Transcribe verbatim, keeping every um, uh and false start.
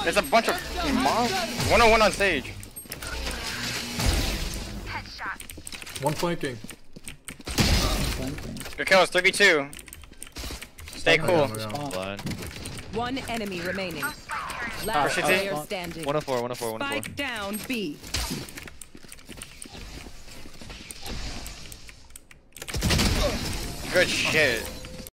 There's a bunch of mobs. one oh one on stage. One flanking. Good kills, three v two. Stay cool. Blind. One enemy remaining. Oh, Last shit, player dude. standing. one oh four, one oh four, one oh four. Spike down B. Good shit.